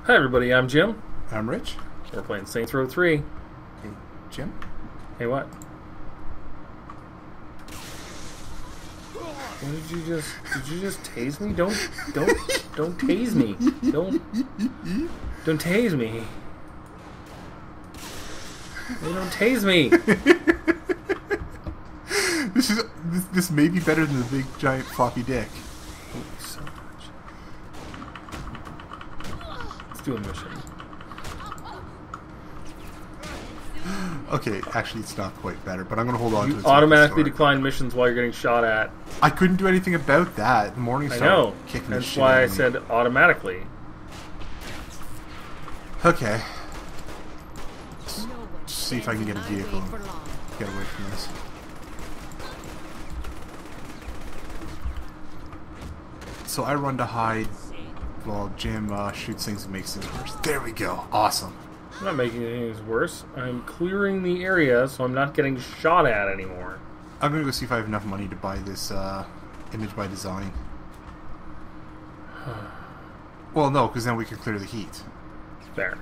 Hi everybody, I'm Jim. I'm Rich. We're playing Saints Row 3. Hey, Jim. Hey, what? What did you just tase me? Don't tase me. Don't tase me. Don't tase me. This may be better than the big giant floppy dick. I hate you so much. Let's do a mission. Okay, actually it's not quite better, but I'm going to hold on to it. You automatically decline missions while you're getting shot at. I couldn't do anything about that. The Morning I Star know. kicked the That's shit why out I of me. said automatically. Okay. Let's see if I can get a vehicle and get away from this. So I run to hide while Jim shoots things and makes things worse. There we go. Awesome. I'm not making things worse. I'm clearing the area so I'm not getting shot at anymore. I'm going to go see if I have enough money to buy this image by design. Well, no, because then we can clear the heat. There.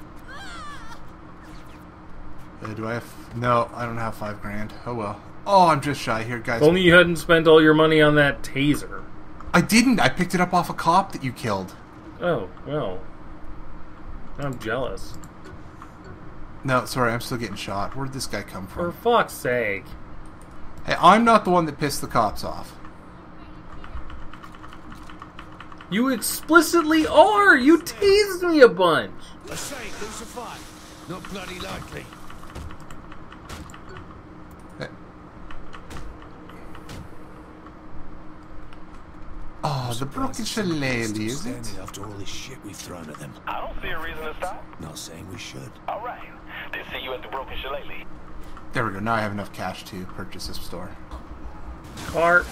Do I have... No, I don't have $5,000. Oh well. Oh, I'm just shy here, guys. If only you hadn't spent all your money on that taser. I didn't. I picked it up off a cop that you killed. Oh, well. I'm jealous. No, sorry, I'm still getting shot. Where'd this guy come For from? fuck's sake. Hey, I'm not the one that pissed the cops off. You explicitly are! You teased me a bunch! I say, lose a fight. Not bloody likely. Hey. Oh, the broken shillelagh, is it? Standing after all this shit we've thrown at them. I don't see a reason to stop. Not saying we should. All right. Then see you at the Broken Shillelagh. There we go. Now I have enough cash to purchase this store. Car.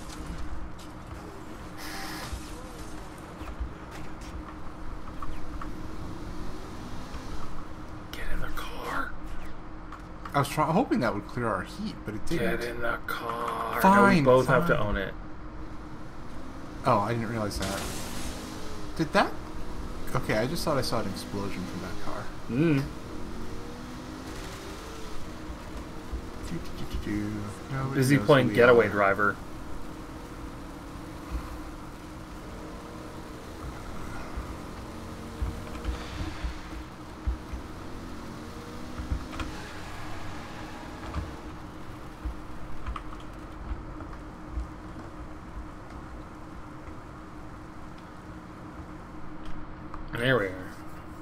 Get in the car. I was hoping that would clear our heat, but it didn't. Get in the car. Fine, No, we both have to fine. own it. Oh, I didn't realize that. Did that? Okay, I just thought I saw an explosion from that car. Mm. Nobody Busy knows playing who we Getaway are. Driver. There we are.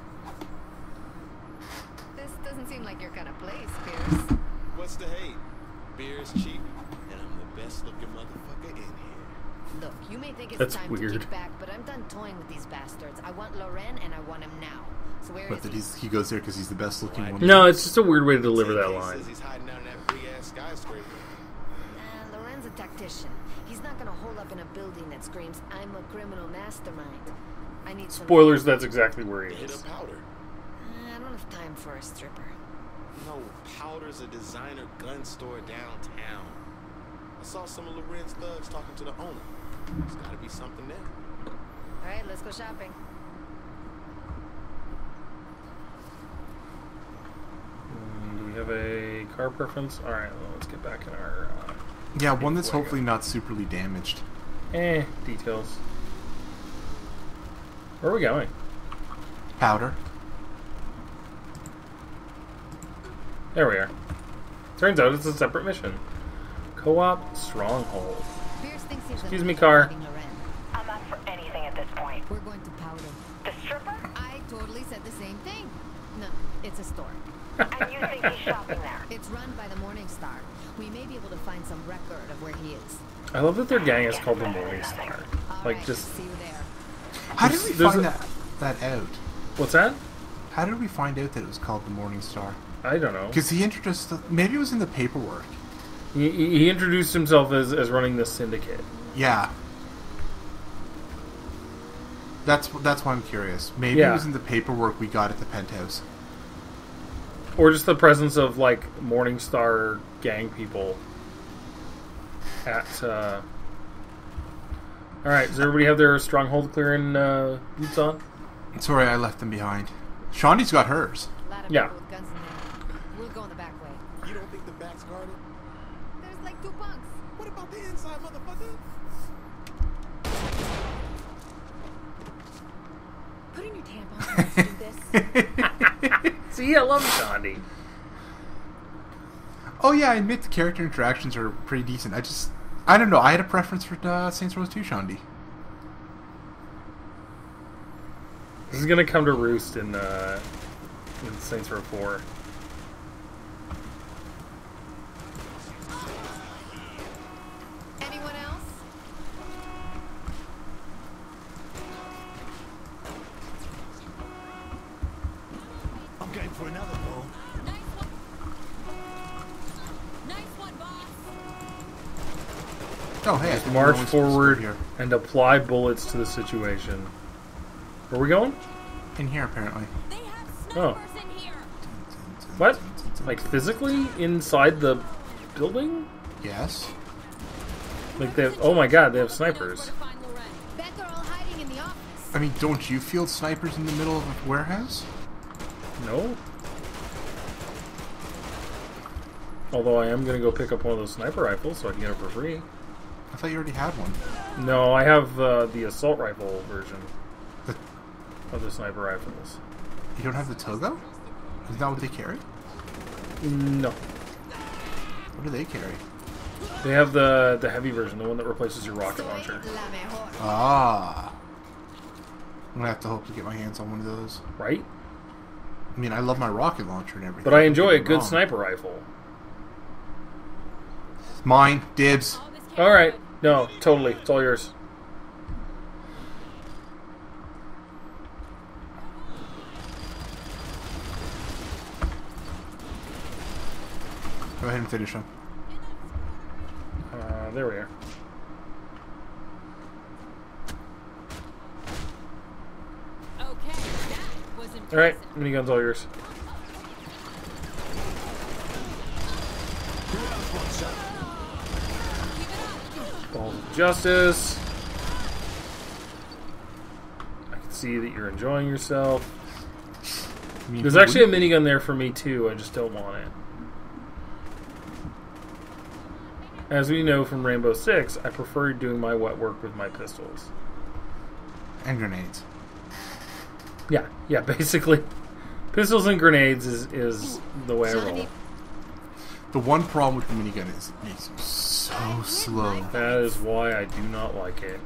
This doesn't seem like your kind of place, Pierce. What's the hate? Beer's cheap, and I'm the best looking motherfucker in here. Look, you may think it's That's time weird. to kick back, but I'm done toying with these bastards. I want Loren, and I want him now. So where But is that he? he goes there because he's the best looking one. No, it's just a weird way to deliver that TK line. says he's hiding out in that big ass skyscraper. Nah, Loren's a tactician. He's not gonna hole up in a building that screams, "I'm a criminal mastermind." I need some... Spoilers, that's exactly where he Hit is. up powder. I don't have time for a stripper. No, Powder's a designer gun store downtown. I saw some of Loren's thugs talking to the owner. There's gotta be something there. Alright, let's go shopping. Do we have a car preference? Alright, well, let's get back in our... Yeah, one that's Fuego. hopefully not superly damaged. details. Where are we going? Powder. There we are. Turns out it's a separate mission. Co-op Stronghold. Pierce thinks he's Excuse me, car. Loren. I'm up for anything at this point. We're going to Powder. The stripper? I totally said the same thing. No, it's a store. And you think he's shopping there? It's run by the Morning Star. We may be able to find some record of where he is. I love that their gang is called the Morning Star. All Like, right, just... see you there. How did we There's find a- that out? What's that? How did we find out that it was called the Morning Star? I don't know. Because he introduced... Maybe it was in the paperwork. He introduced himself as running this syndicate. Yeah. That's why I'm curious. Maybe Yeah. it was in the paperwork we got at the penthouse. Or just the presence of, like, Morningstar gang people at, Alright, does everybody have their stronghold clearing boots on? Sorry, I left them behind. Shondi's got hers. A lot of Yeah. people with guns in there. We'll go in the back way. You don't think the back's guarded? There's like 2 bunks. What about the inside, motherfucker? Put in your tampons and let's do this. See, I love Shondi. Oh yeah, I admit the character interactions are pretty decent. I don't know. I had a preference for Saints Row 2 Shondi. This is gonna come to roost in Saints Row 4. Anyone else? I'm going for another ball. Oh hey, I Just think march we're always supposed to go forward here. and apply bullets to the situation. Where are we going? In here apparently. Oh. What? Like physically inside the building? Yes. Like they have, oh my god, they have snipers. Bet they're all hiding in the office. I mean, don't you field snipers in the middle of a warehouse? No? Although I am gonna go pick up one of those sniper rifles so I can get it for free. I thought you already had one. No, I have the assault rifle version The, of the sniper rifles. you don't have the Togo? Isn't that what they carry? No. What do they carry? They have the heavy version, the one that replaces your rocket launcher. La mejor. Ah. I'm gonna have to hope to get my hands on one of those. Right? I mean, I love my rocket launcher and everything. But I enjoy a Don't get me good wrong. sniper rifle. Mine, dibs. Alright. No, totally. It's all yours. Go ahead and finish them. There we are. Okay, that was impressive. Alright, minigun's all yours. Balls of justice. I can see that you're enjoying yourself. I mean, There's who actually a wouldn't? minigun there for me too, I just don't want it. As we know from Rainbow Six, I prefer doing my wet work with my pistols. And grenades. Yeah, basically. Pistols and grenades is the way I roll. The one problem with the minigun is it makes you so slow. That is why I do not like it.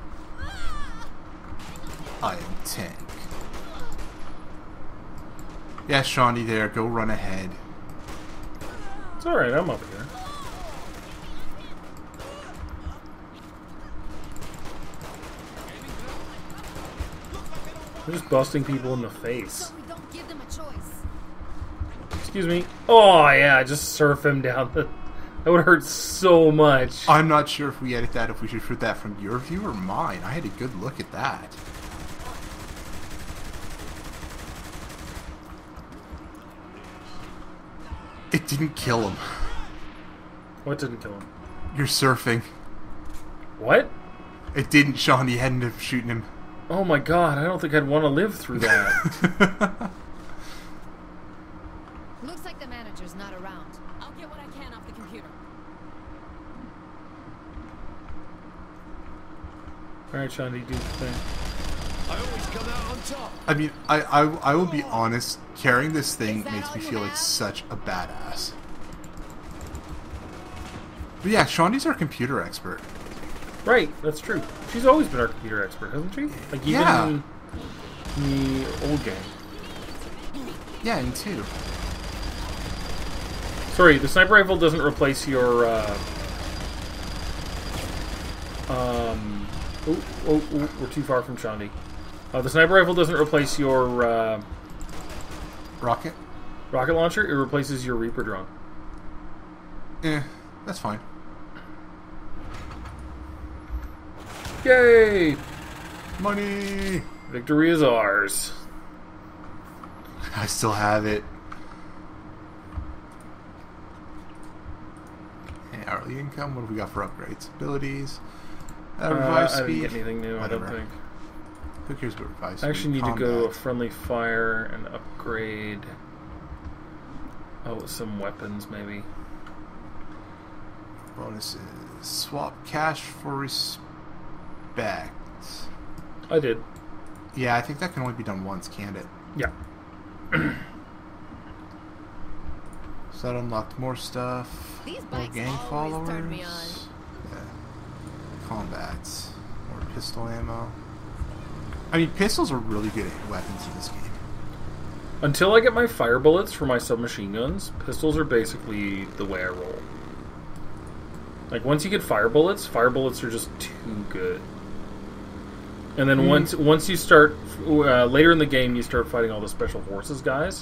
I am tank. Yeah, Shawnee there. Go run ahead. It's alright, I'm up here. I'm just busting people in the face. So we don't give them a choice. Excuse me. Oh, yeah, just surf him down the... That would hurt so much. I'm not sure if we edit that, if we should put that from your view or mine. I had a good look at that. It didn't kill him. What didn't kill him? You're surfing. What? It didn't, Sean. He hadn't have shooting him. Oh my god, I don't think I'd want to live through that. Looks like the manager's not around. I'll get what I can off the computer. Alright, Shandy, do the thing. I always come out on top. I mean, I will be honest. Carrying this thing Is that makes all me you feel like have? such a badass. But yeah, Shondi's our computer expert. Right, that's true. She's always been our computer expert, hasn't she? Like, even Yeah. in the old game. Yeah, and two. Sorry, the sniper rifle doesn't replace your, Oh, we're too far from Shandy. The sniper rifle doesn't replace your, Rocket? rocket launcher. It replaces your Reaper drone. That's fine. Yay! Money! Victory is ours. I still have it. Okay, hourly income. What do we got for upgrades? Abilities. I Revive didn't speed. get anything new, I Whatever. don't think. Who cares about revised? I actually need to go to a combat? friendly fire and upgrade. Oh, some weapons maybe. Bonuses. Swap cash for respect. I did. Yeah, I think that can only be done once, can't it? Yeah. So that unlocked more stuff. These More bikes gang always followers. turn me on. Yeah. Combats. More pistol ammo. I mean, pistols are really good weapons in this game. Until I get my fire bullets for my submachine guns, pistols are basically the way I roll. Like, once you get fire bullets are just too good. And then once you start, later in the game, you start fighting all the special forces guys,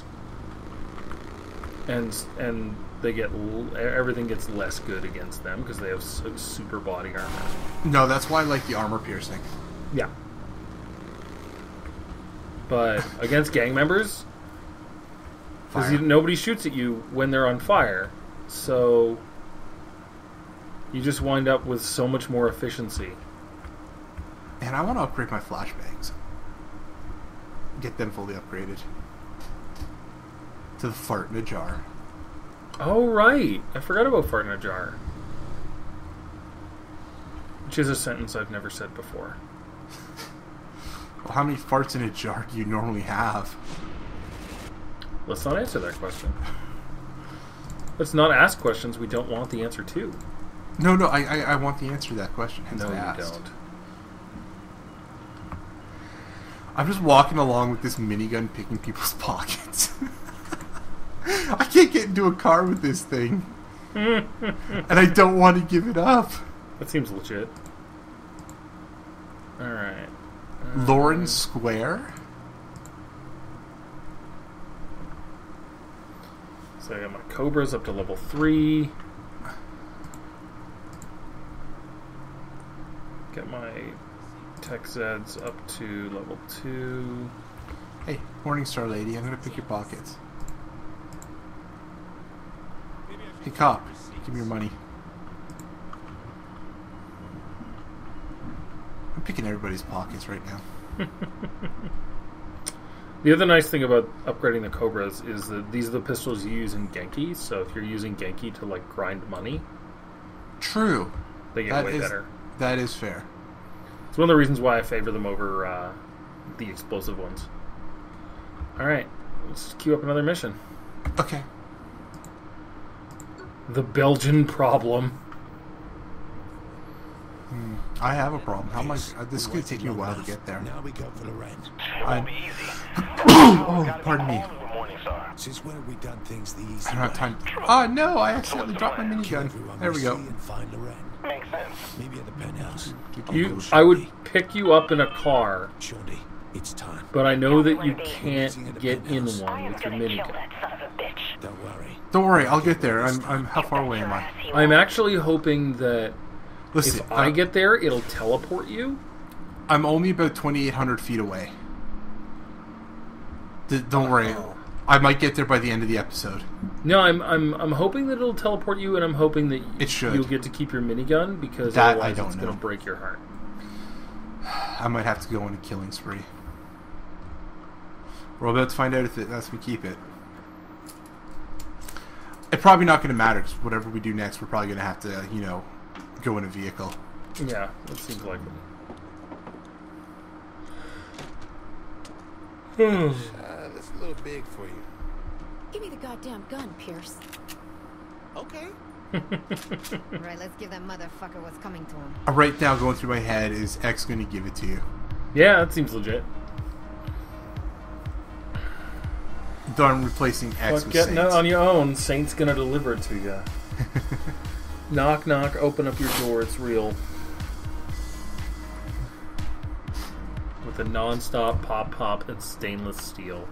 and they get everything gets less good against them because they have super body armor. No, that's why I like the armor piercing. Yeah. But against gang members, because Fire. nobody shoots at you when they're on fire, so you just wind up with so much more efficiency. And I want to upgrade my flashbangs. Get them fully upgraded. To the fart in a jar. Oh, right. I forgot about fart in a jar. Which is a sentence I've never said before. Well, how many farts in a jar do you normally have? Let's not answer that question. Let's not ask questions we don't want the answer to. No, I want the answer to that question. Hence No, I you asked. don't. I'm just walking along with this minigun picking people's pockets. I can't get into a car with this thing. And I don't want to give it up. That seems legit. Alright. Lauren Square? So I got my Cobras up to level 3. Get my Tech Zeds up to level 2. Hey, Morningstar lady, I'm gonna pick your pockets. Hey cop, give me your money. I'm picking everybody's pockets right now. The other nice thing about upgrading the Cobras is that these are the pistols you use in Genki, so if you're using Genki to, like, grind money, True. they get That way is- better. That is fair. It's one of the reasons why I favor them over the explosive ones. Alright, let's queue up another mission. Okay. The Belgian problem. I have a problem. How much? This is gonna take me a while to get there. Now we go for Loren. I'm... Oh, pardon me. Since when have we done things the easy I don't have way? time. Oh no! I accidentally dropped my Kill minigun. everyone There we see go. and find Loren. Makes sense. Maybe at the penthouse. I would pick you up in a car, Shorty, it's time. but I know that you can't get in I one am with your gonna kill minigun. that son of a bitch. Don't worry. Don't worry, I'll get there. I'm. How far away am I? I'm actually hoping that Listen, if I get there, it'll teleport you. I'm only about 2,800 feet away. Don't worry. I might get there by the end of the episode. No, I'm hoping that it'll teleport you, and I'm hoping that It should. you'll get to keep your minigun because That otherwise I don't it's know. going to break your heart. I might have to go on a killing spree. We're about to find out if it lets me keep it. It's probably not going to matter because whatever we do next, we're probably going to have to, you know, go in a vehicle. Yeah, that seems likely. That's a little big for you. Give me the goddamn gun, Pierce. Okay. Right, let's give that motherfucker what's coming to him. Right now, going through my head is X going to give it to you. Yeah, that seems legit. Done replacing X But with getting it Saints. on your own, Saint's going to deliver it to you. Knock, knock, open up your door, it's real. With a non-stop pop and stainless steel.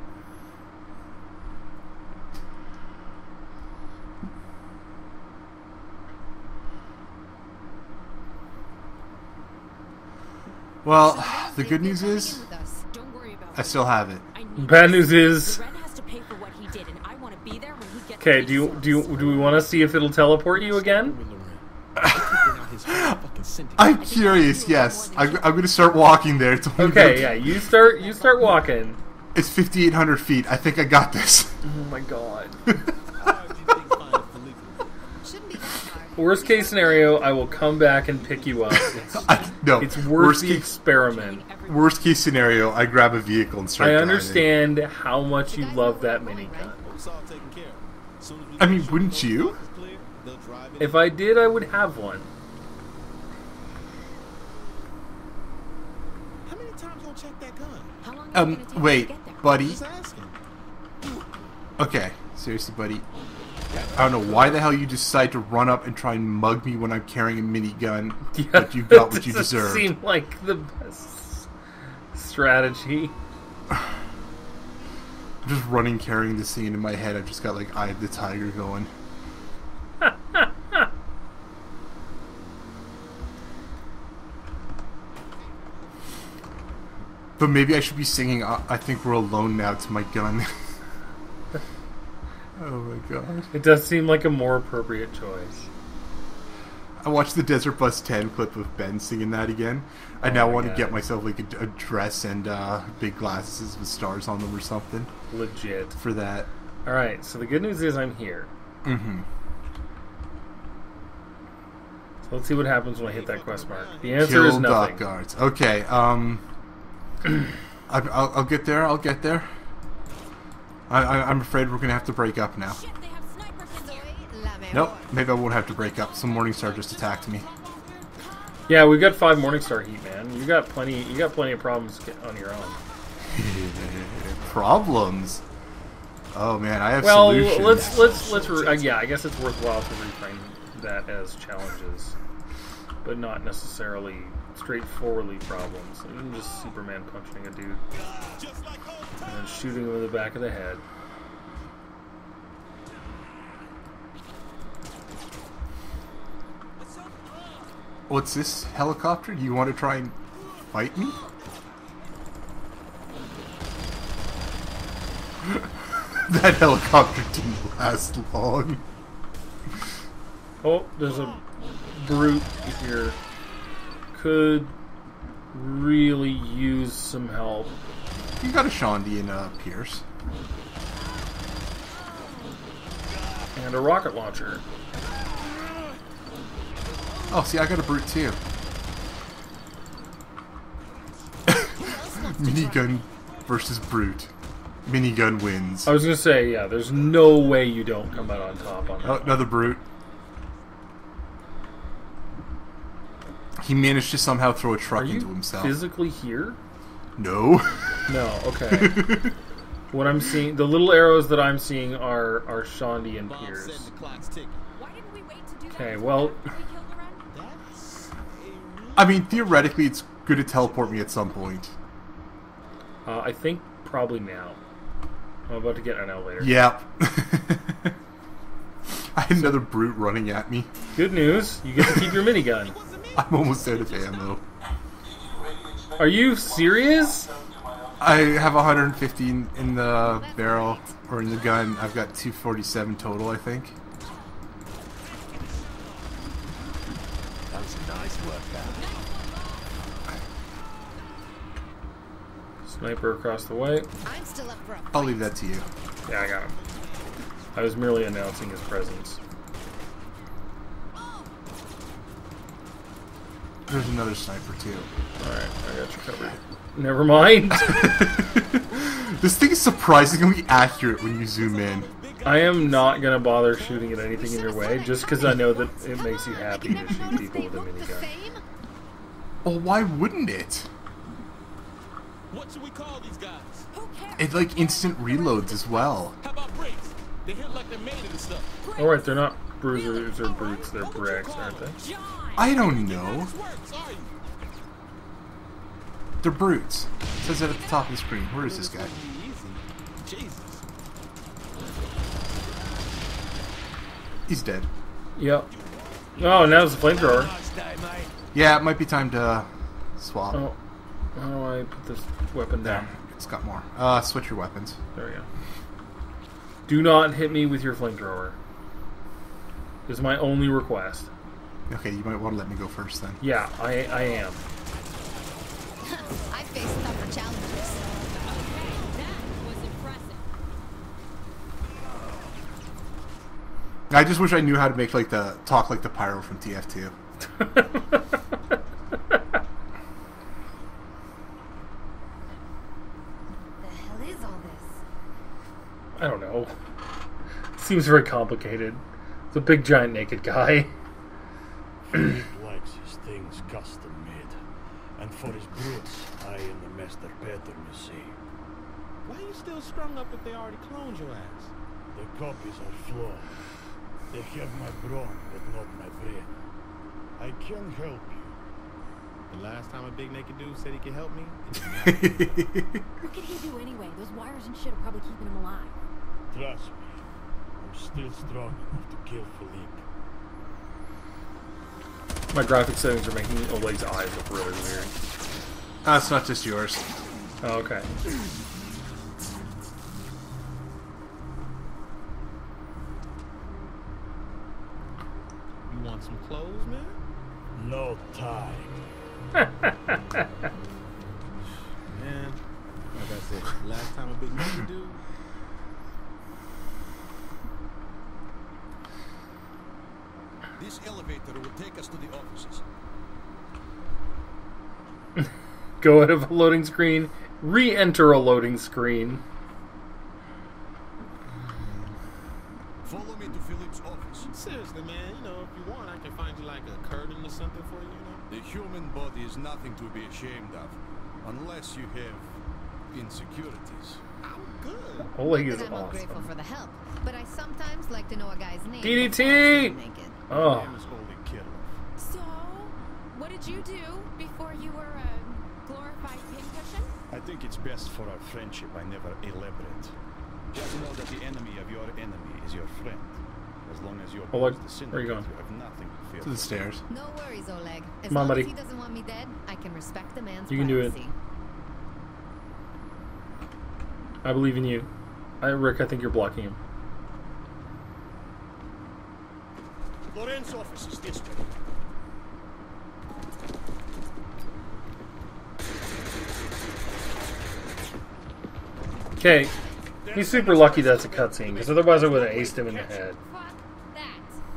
Well, the good news is With us. Don't worry about I still have it. I need Bad this. news is... Loren has to pay for what he did, and I want to be there when he gets Okay, what do he we want to see if it'll teleport you again? I'm curious. Yes, I'm going to start walking there. It's only Okay, gonna- yeah, you start walking. It's 5,800 feet. I think I got this. Oh my god. Shouldn't be that hard. Worst case scenario, I will come back and pick you up. No, It's worth worst the case, experiment. worst case scenario, I grab a vehicle and start I driving. understand how much you love that minigun. It's all taken care of. Soon as we I mean, get wouldn't those you? boxes clear, they'll drive it If I did, I would have one. How many times you gonna check that gun? How long is it gonna take Wait, to get there? buddy. Just asking. Okay, seriously, buddy. I don't know why the hell you decide to run up and try and mug me when I'm carrying a minigun, but you got what you doesn't deserved. seem like the best strategy. I'm just running carrying this thing in my head. I've just got like Eye of the Tiger going. But maybe I should be singing I Think We're Alone Now to my gun. Oh my god. It does seem like a more appropriate choice. I watched the Desert Bus 10 clip of Ben singing that again. I Oh now my want to God. get myself like a dress and big glasses with stars on them or something Legit. for that. Alright, so the good news is I'm here. Mm-hmm. So let's see what happens when I hit that quest mark. The answer Kill is nothing. dock guards. Okay, I'll get there. I'll get there. I'm afraid we're gonna have to break up now. Shit, they have sniper pins here. Soy la mejor. Nope, maybe I won't have to break up. Some Morningstar just attacked me. Yeah, we've got 5 Morningstar heat, man. You got plenty of problems on your own. Problems. Oh man, I have Well, solutions. yeah, I guess it's worthwhile to reframe that as challenges, but not necessarily straightforwardly problems. Even just Superman punching a dude and then shooting him in the back of the head. What's this helicopter? Do you want to try and fight me? That helicopter didn't last long. Oh, there's a brute here. Could really use some help. You got a Shondi and a Pierce. And a rocket launcher. Oh, see, I got a brute too. Minigun versus brute. Minigun wins. I was gonna say, yeah, there's no way you don't come out on top on that. Oh, another brute. He managed to somehow throw a truck Are into you himself. physically here? No. No, okay. What I'm seeing, the little arrows that I'm seeing are Shondi and Bob said Pierce. the clock's ticking. Why didn't we wait to do that? Okay, before well- we killed the Ren? That's I mean, theoretically, it's good to teleport me at some point. I think probably now. I'm about to get an elevator. Yep. I had another brute running at me. Good news, you get to keep your minigun. I'm almost out of ammo. Are you serious? I have 115 in the barrel, or in the gun. I've got 247 total, I think. That was a nice workout. Sniper across the way. I'm still up for a I'll leave that to you. Yeah, I got him. I was merely announcing his presence. There's another sniper, too. Alright, I got you covered. Never mind. This thing is surprisingly accurate when you zoom in. I am not gonna bother shooting at anything in your way just because I know that it makes you happy to shoot people with a minigun. Well, why wouldn't it? What should we call these guys? Who cares? It, like, instant reloads as well. How about bricks? They hit like they're made of this stuff. Alright, they're not bruisers or brutes, they're bricks, aren't they? John! I don't know. This works, are you? They're brutes. It says it at the top of the screen. Where is this guy? Easy. Jesus. He's dead. Yep. Oh, now it's a flamethrower. Nice day, mate. Yeah, it might be time to swap. Oh, how do I put this weapon down? It's got more. Switch your weapons. There we go. Do not hit me with your flamethrower. Is my only request. Okay, you might want to let me go first then. Yeah, I am. I faced tougher challenges. Okay, that was impressive. I just wish I knew how to make like the talk like the pyro from TF2. The hell is all this? I don't know. Seems very complicated. It's a big giant naked guy. Philip likes his things custom made. And for his brutes, I am the master pattern, you see. Why you still strung up if they already cloned your ass? The copies are flawed. They have my brawn, but not my brain. I can help you. The last time a big naked dude said he could help me, What could he do anyway? Those wires and shit are probably keeping him alive. Trust me, I'm still strong enough to kill Philippe. My graphic settings are making Oleg's eyes look really weird. It's not just yours. Oh, okay. you want some clothes, man? No time. Man, like I said, last time a big naked dude. This elevator will take us to the offices. Go out of a loading screen, re-enter a loading screen. Follow me to Philip's office. Seriously, man, you know, if you want, I can find you like a curtain or something for you, you know? The human body is nothing to be ashamed of, unless you have insecurities. I'm good. Oleg is But I'm ungrateful awesome. for the help. But I sometimes like to know a guy's name. DDT! before I see him naked. Oh, Name is Holy Kittle. So, what did you do before you were a glorified pincushion? I think it's best for our friendship I never elaborate. Just know that the enemy of your enemy is your friend. As long as you Oleg, oppose the where are you syndicate, going? you have nothing to fear. To the stairs. No worries, Oleg. As Come on, long buddy. as he doesn't want me dead, I can respect the man's You can do it. privacy. I believe in you. Rick, I think you're blocking him. Lorenz's office is this way. Okay, he's super lucky that's a cutscene, because otherwise I would have aced him in the head. Fuck that.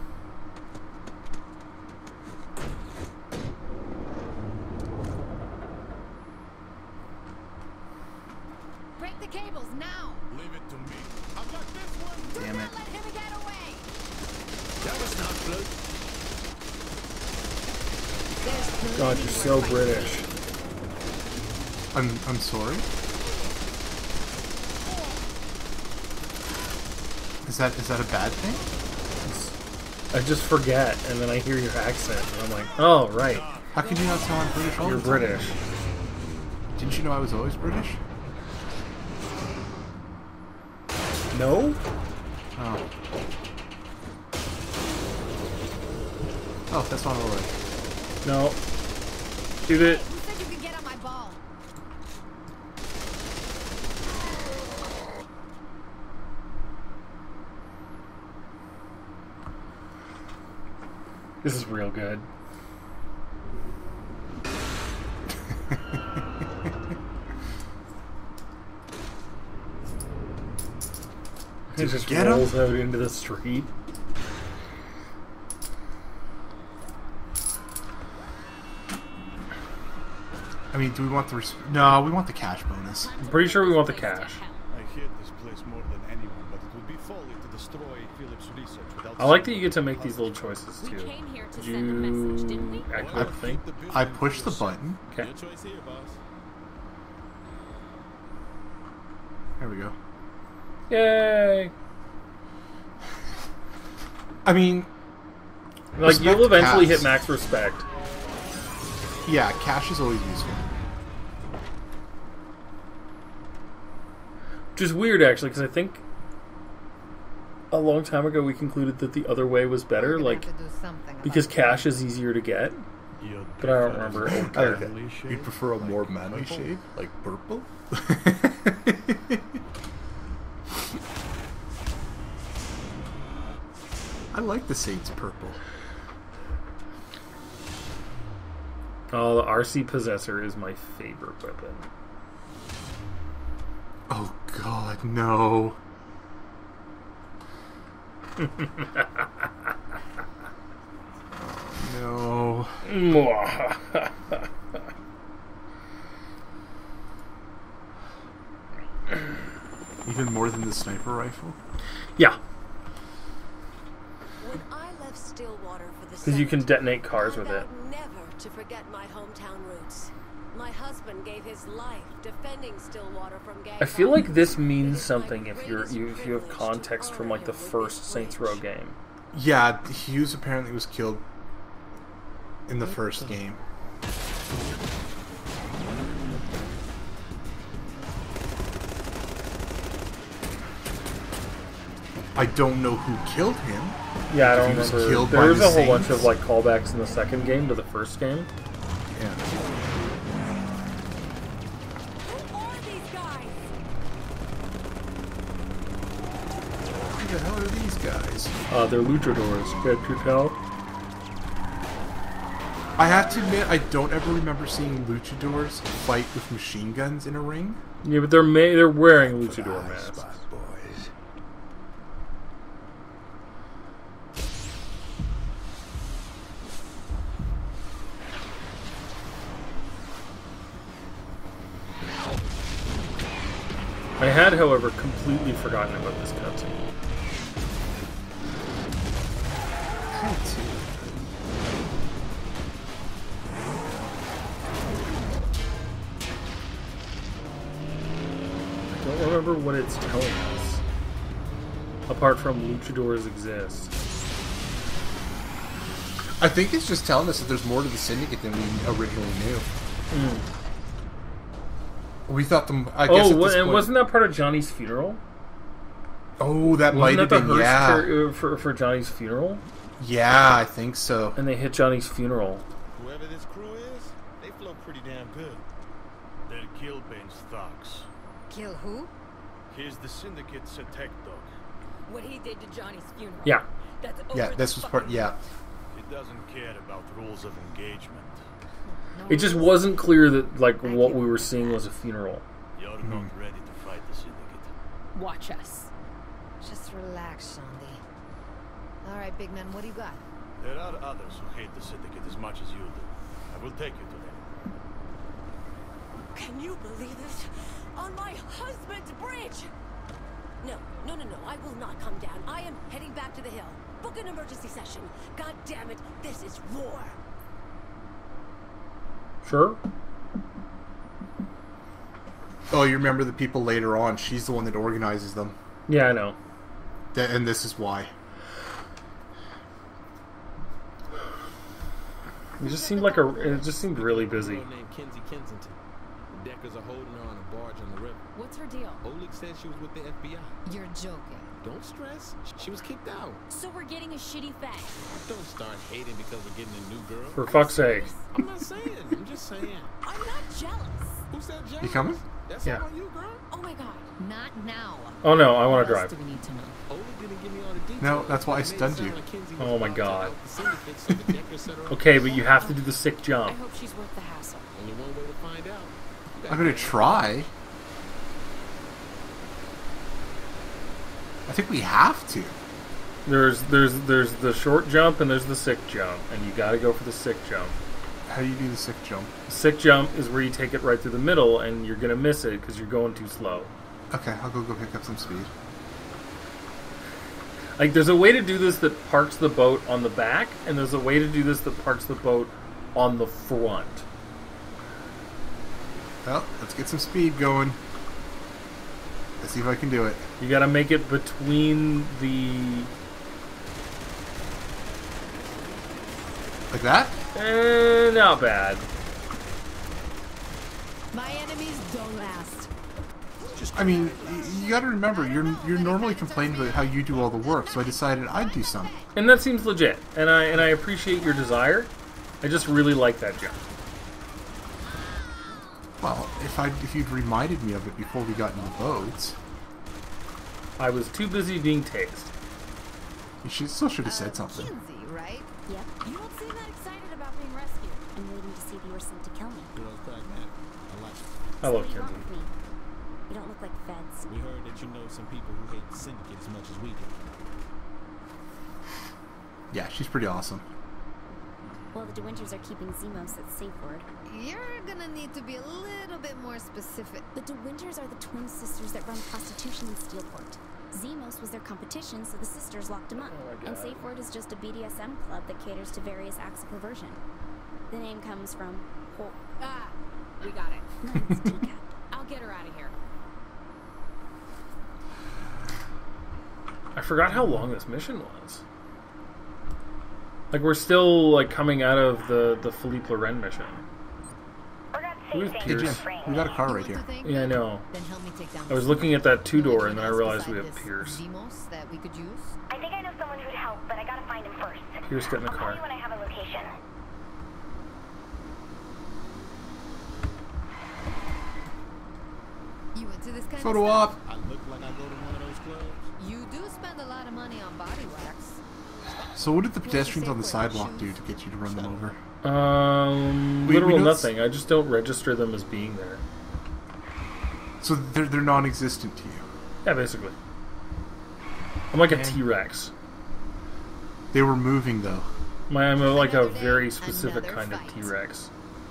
Break the cables now! Leave it to me. I've got this one. Damn it. Let him get away! That was not good. There's God, plenty you're more so fighting. British. I'm sorry. Is that a bad thing? I just forget, and then I hear your accent, and I'm like, oh, right. How could you not tell I'm British all You're the time? British. Didn't you know I was always British? No? Oh. Oh, that's not alright. No. Shoot it. Who said you could get on my ball? This is real good. He just get him? rolls out into the street. I mean, do we want the... No, we want the cash bonus. I'm pretty sure we want the cash. I hate this place more than anyone, but it would be folly to destroy Philip's research without... I like that you get to make these little choices, We too. came here to Did send a message, didn't we? you activate the thing? I push the button. Okay. Your choice here, boss. There we go. Yay! I mean, Like, Respect you'll eventually cash. hit max respect. yeah, cash is always useful. Which is weird, actually, because I think a long time ago we concluded that the other way was better, We're gonna like, have to do something because about cash is easier to get. You'd But I don't prefer remember. a I like that. manly shade, You'd prefer a more like manly purple? shade? Like purple? I like the Saints purple. Oh, the RC Possessor is my favorite weapon. Oh God, no. No. Even more than the sniper rifle? Yeah, When I left Stillwater for the because you can Senate, detonate cars I with it. vowed never to forget my hometown roots. My husband gave his life defending Stillwater from gang I feel like this violence. means It is my something if greatest you have privilege context to from honor like the him with first this Saints bridge. Row game. Yeah, Hughes apparently was killed in the first game. I don't know who killed him. Yeah, I don't He was remember. killed There by was the a whole bunch Saints? of like callbacks in the second game to the first game. Yeah. Who are these guys? Who the hell are these guys? They're luchadors. Can't you tell? I have to admit, I don't ever remember seeing luchadors fight with machine guns in a ring. Yeah, but they're wearing luchador masks. Spot boys. I had, however, completely forgotten about this cutscene. I don't remember what it's telling us. Apart from luchadors exist. I think it's just telling us that there's more to the Syndicate than we originally knew. We thought them. I guess at this and point, wasn't that part of Johnny's funeral? Oh, that might Wasn't have that the been. hearse Yeah, for Johnny's funeral? yeah, I think so. And they hit Johnny's funeral. Whoever this crew is, they flow pretty damn good. They'll kill Bane's thugs. Kill who? He's the Syndicate's attack dog. What he did to Johnny's funeral. Yeah. That's Yeah, over this the was part. fucking Yeah, limit. He doesn't care about rules of engagement. No It just rules. wasn't clear that like what we were seeing was a funeral. You're not ready to fight the Syndicate. Watch us. Just relax, Shandy. All right, big man, what do you got? There are others who hate the Syndicate as much as you do. I will take you to them. Can you believe this? On my husband's bridge! No, no, no, no, I will not come down. I am heading back to the hill. Book an emergency session. God damn it, this is war. Sure. Oh, you remember the people later on? She's the one that organizes them, Yeah, I know. and this is why. It just seemed like it just seemed really busy. Girl named Kenzie Kensington. The Deckers are holding her on a barge on the river. What's her deal? Oleg said she was with the FBI. You're joking. Don't stress. She was kicked out. So we're getting a shitty fag. Don't start hating because we're getting a new girl. For fuck's sake. I'm not saying. I'm just saying. I'm not jealous. Who said jealous? You coming? That's Yeah. all on you, girl. Oh my god. Not now. Oh no, I want What to else drive. do we need to know? Oleg didn't give me all the details. No, that's why I It made it stunned sound you. like Kenzie Oh was my about to God. help the syndicate, so the Deckers set her up. Okay, but you have to do the sick I jump. hope she's worth the hassle. Only one way to find out. I'm gonna try. I think we have to. There's the short jump and there's the sick jump, and you got to go for the sick jump. How do you do the sick jump? The sick jump is where you take it right through the middle, and you're gonna miss it because you're going too slow. Okay, I'll go pick up some speed. Like, there's a way to do this that parks the boat on the back, and there's a way to do this that parks the boat on the front. Well, let's get some speed going. Let's see if I can do it. You got to make it between the. Like that? Not bad. My enemies don't last. I mean, you got to remember, you're normally complaining about how you do all the work, so I decided I'd do something. And that seems legit, and I appreciate your desire. I just really like that jump. Well, if you'd reminded me of it before we got in the boats, I was too busy being tased. you still should have said something. Kinsey, right? Yep. You don't seem that excited about being rescued. I'm waiting to see Steve, you were sent to kill me. Girl's pragmatic. I like it. I love What do you want Kenzie. with me? You don't look like feds. We heard that you know some people who hate the Syndicate as much as we do. Yeah, she's pretty awesome. Well, the De Winters are keeping Zemos at safe word. You're gonna need to be a little bit more specific. The De Winters are the twin sisters that run prostitution in Steelport. Zemos was their competition, so the sisters locked him up. Oh my And God. Safe Word is just a BDSM club that caters to various acts of perversion. The name comes from Ah, we got it. no, it's TCAT. I'll get her out of here. I forgot how long this mission was. Like, we're still, like, coming out of the Philippe Loren mission. We're not Who's safe Pierce? Hey, things Jim, for free. we got a car You right want here. to thank Yeah, I me? know. Then help me take down I was the looking at that two-door, Know and then I anyone else realized we beside have this Pierce. Zemos that we could use? I think I know someone who'd help, but I gotta find him first. Pierce, get in the I'll call car. you when I have a location. You into this kind Photo of stuff? op. I look like I go to one of those clubs. You do spend a lot of money on body wax. So what did the pedestrians on the sidewalk do to get you to run them over? We Literal know nothing. I just don't register them as being there. So they're non-existent to you. Yeah, basically. I'm like a Okay. T-Rex. They were moving though. I'm like a Another day, very specific another kind of fight. T-Rex.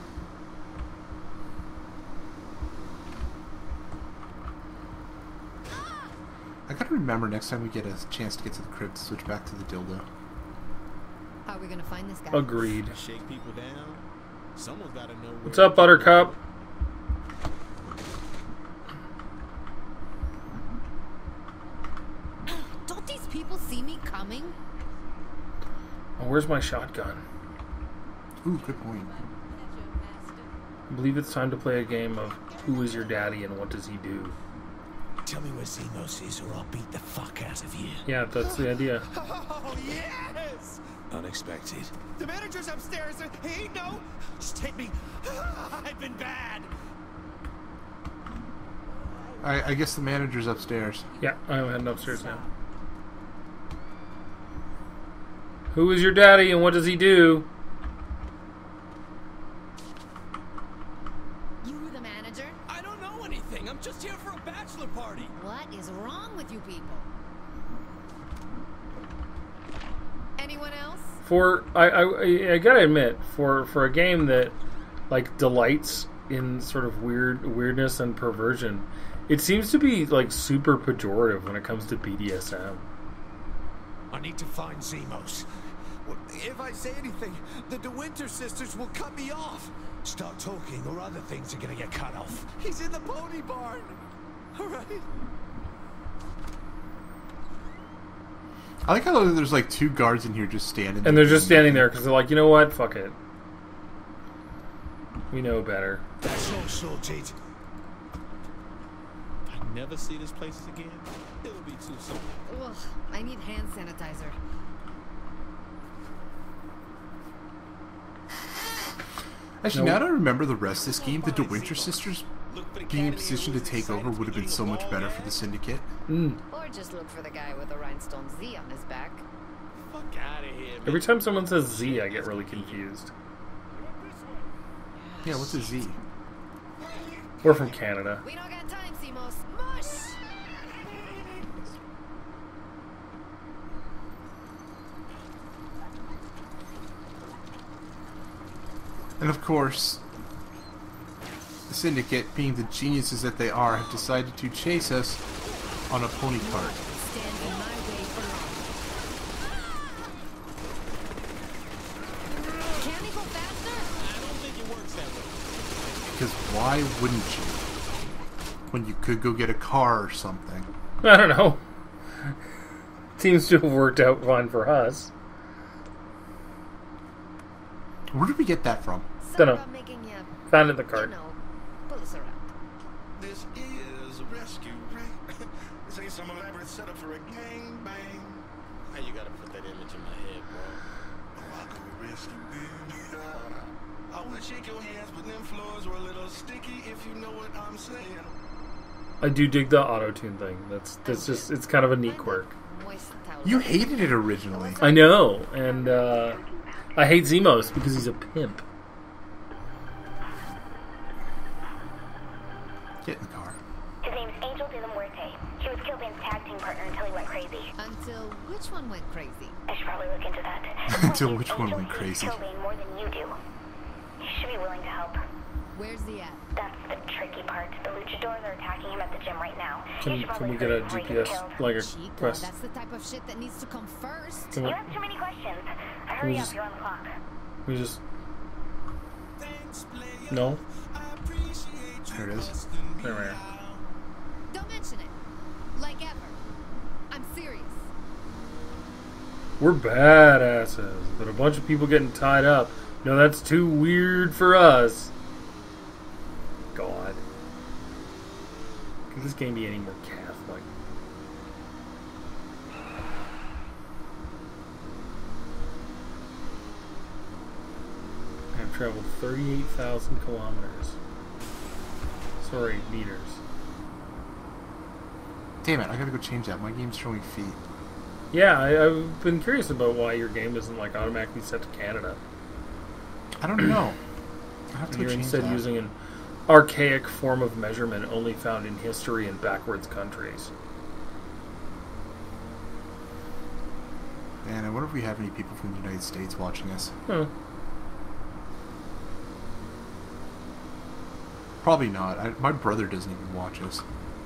I gotta remember next time we get a chance to get to the crib to switch back to the dildo. How are we gonna find this guy? Agreed. Shake people down. Someone's gotta know What's up, Buttercup? Don't these people see me coming? Oh, where's my shotgun? Ooh, good point. I believe it's time to play a game of Who is your daddy and what does he do? Tell me where Zemos is or I'll beat the fuck out of you. Yeah, that's the idea. Oh, yes! Unexpected. The manager's upstairs. He no. Just take me. I've been bad. I guess the manager's upstairs. Yeah, I'm heading upstairs now. Who is your daddy and what does he do? You the manager? I don't know anything. I'm just here for a bachelor party. What is wrong with you people? Anyone else? For I gotta admit, for a game that like delights in sort of weirdness and perversion, it seems to be like super pejorative when it comes to BDSM. I need to find Zemos. If I say anything, the De Winter sisters will cut me off. Start talking or other things are gonna get cut off. He's in the pony barn. All right. I like how there's like two guards in here just standing. And they're just standing there because they're like, you know what? Fuck it. We know better. That's all sorted. I never see this place again. It'll be too soon. Ugh, I need hand sanitizer. Actually, Nope. now that I remember the rest of this game, the De Winter sisters being in position to take over would have been so much better for the Syndicate. Or just look for the guy with the rhinestone Z on his back. Fuck out of here, man. Every time someone says Z, I get really confused. Yeah, what's a Z? We're from Canada. We don't got time, Zemos. Mush! And of course, the Syndicate, being the geniuses that they are, have decided to chase us on a pony cart. Stand in my way for long. Can he go faster? I don't think it works that way. Because why wouldn't you? When you could go get a car or something. I don't know. Seems to have worked out fine for us. Where did we get that from? Dunno. About making you, Found it in the you cart. know, pull us around. This is a rescue, right? This ain't some elaborate setup for a gang bang. Now you gotta put that image in my head, bro. Oh, I go rescue, baby. I would shake your hands, but them floors were a little sticky, if you know what I'm saying. I do dig the auto-tune thing. That's just, it's kind of a neat quirk. Moist towel. You hated it originally. I know, and I hate Zemos because he's a pimp. His name's Angel de la Muerte. He was Killbane's tag team partner until he went crazy. Until which one went crazy? I should probably look into that. Until which one went crazy? Killbane more than you do. You should be willing to help. Where's he at? That's the tricky part. The luchadors are attacking him at the gym right now. Can we get a GPS, like a Chica, quest? that's the type of shit that needs to come first. You ask too many questions. Hurry up, you're on the clock. We just... No? There it is. There we are. Don't mention it. Like ever. I'm serious. We're badasses, but a bunch of people getting tied up. No, that's too weird for us. God. Could this game be any more Catholic? I have traveled 38,000 kilometers. Sorry, meters. Damn it, I gotta go change that. My game's showing feet. Yeah, I've been curious about why your game isn't like automatically set to Canada. I don't know. I have to You're change instead that. using an archaic form of measurement only found in history and backwards countries. Man, I wonder if we have any people from the United States watching us. Huh. Probably not. My brother doesn't even watch us.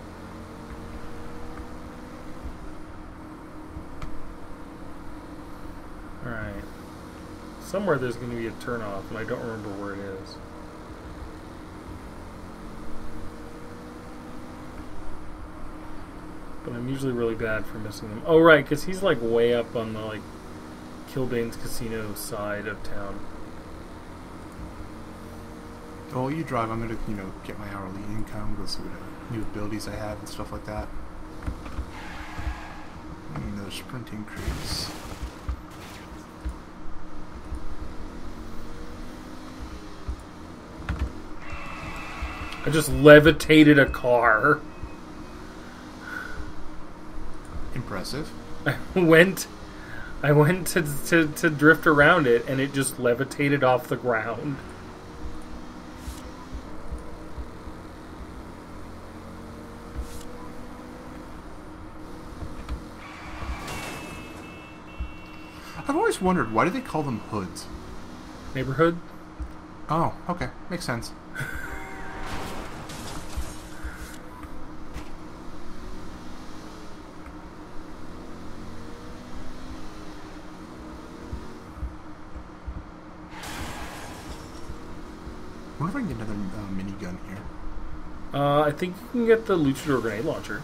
Alright. Somewhere there's going to be a turnoff, and I don't remember where it is. But I'm usually really bad for missing them. Oh, right, because he's like way up on the like Killbane's casino side of town. Well, you drive. I'm gonna, get my hourly income, go see what new abilities I have and stuff like that. Another sprint increase. I just levitated a car. Impressive. I went to drift around it, and it just levitated off the ground. I've always wondered, why do they call them hoods? Neighborhood? Oh, okay. Makes sense. I wonder if I can get another minigun here. I think you can get the Luchador grenade launcher.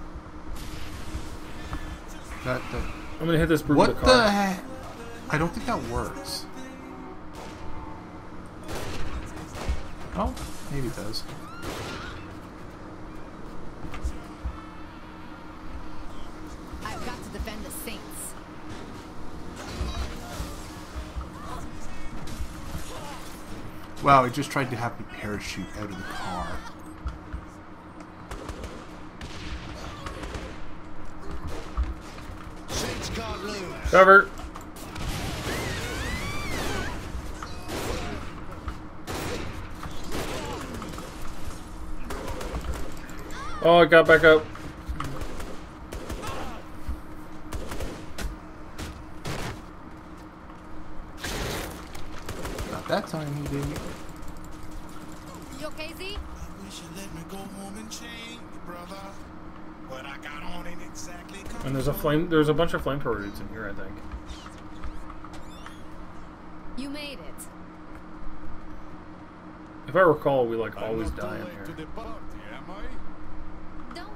I'm gonna hit this brute what with a car. the heck? I don't think that works. Oh, maybe it does. I've got to defend the Saints. Wow, it just tried to have me parachute out of the car. Saints can't lose. Cover. Oh, I got back up. Not that time he didn't. You okay, Z? I wish you let me go home and change, brother. What I got on ain't exactly And there's a bunch of flamethrower dudes in here, I think. You made it. If I recall, we like I'm always not too die in late here. to the party, am I? Don't.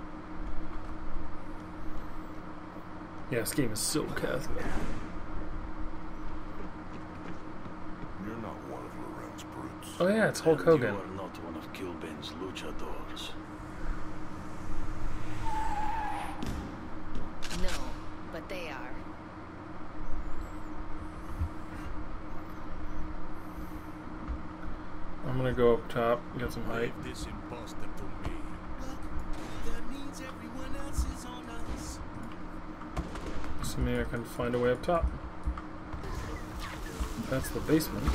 Yeah, this game is so Catholic. You're not one of Loren's brutes. Oh yeah, it's Hulk Hogan. You are not one of Killbane's luchadors. No, but they are. I'm gonna go up top, get some height. Leave this imposter to me. That means everyone else is on us. Assuming I can find a way up top. That's the basement.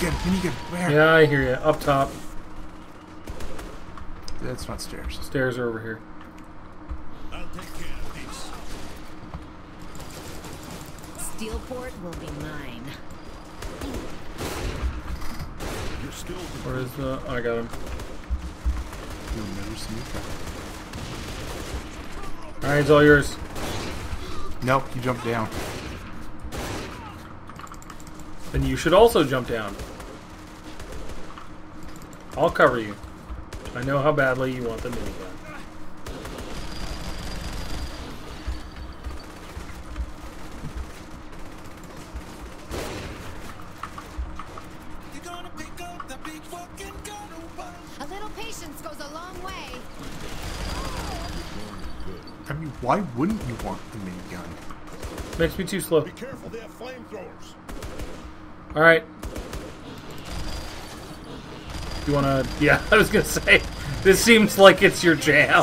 Minigun, where? Yeah, I hear you. Up top. That's not stairs. Stairs are over here. I'll take care of this. Steelport will be mine. You're still Where is the... I got him. You'll never sneak up. Alright, it's all yours. Nope, you jumped down. Then you should also jump down. I'll cover you. I know how badly you want the minigun. A little patience goes a long way. I mean, why wouldn't you want the minigun? Makes me too slow. Be careful, they have flamethrowers. Alright. You wanna... Yeah, I was gonna say, this seems like it's your jam.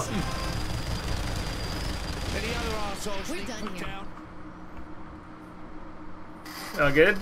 Any other assholes We're need done put here. down? Oh, good?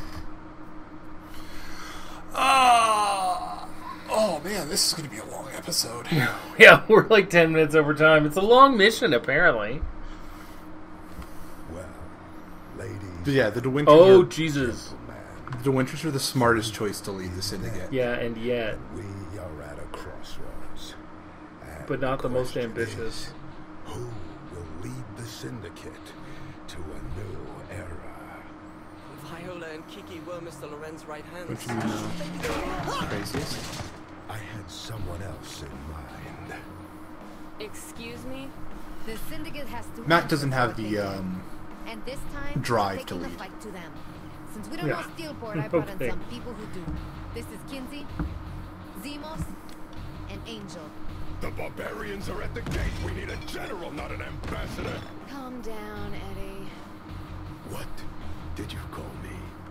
Oh man, this is going to be a long episode. Yeah, we're like 10 minutes over time. It's a long mission, apparently. Well, ladies. Yeah, the DeWinters Oh, are, Jesus. the DeWinters are the smartest choice to lead the Syndicate. Yeah, and yet. We are at a crossroads. And But not the most question ambitious. is, who will lead the Syndicate to a new era? Viola and Kiki were Mr. Loren's right hands. Don't you know? Craziest. I had someone else in mind. Excuse me? The Syndicate has to... Matt doesn't have the And this time, drive we're to taking the lead. fight to them. Since we don't Yeah. know Steelport, I brought Okay. in some people who do. This is Kinsey, Zemos, and Angel. The barbarians are at the gate. We need a general, not an ambassador. Calm down, Eddie. What did you call me?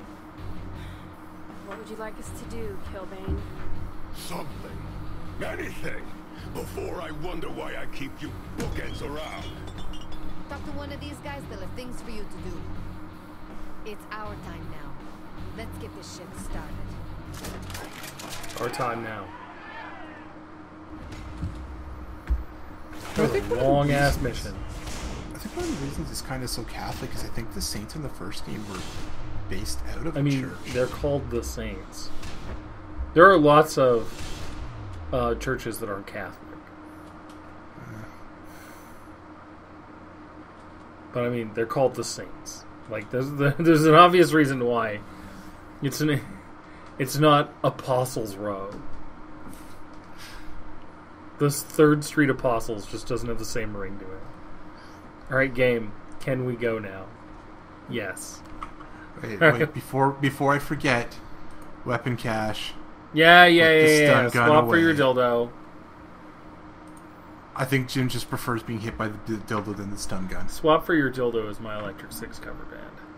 What would you like us to do, Kilbane? Something. Anything. Before I wonder why I keep you bookends around. Talk to one of these guys, they'll have things for you to do. It's our time now. Let's get this shit started. Our time now. I think one of the Long ass reasons- mission. I think one of the reasons it's kind of so Catholic is I think the Saints in the first game were based out of I a mean, church. they're called the Saints. There are lots of churches that aren't Catholic. But I mean, they're called the Saints. Like, there's an obvious reason why. It's not Apostles Row. This 3rd Street Apostles just doesn't have the same ring to it. Alright, game. Can we go now? Yes. Wait, before I forget, weapon cache. Yeah. Put the stun gun Swap for your away. dildo. I think Jim just prefers being hit by the dildo than the stun gun. Swap for your dildo is my Electric Six cover band.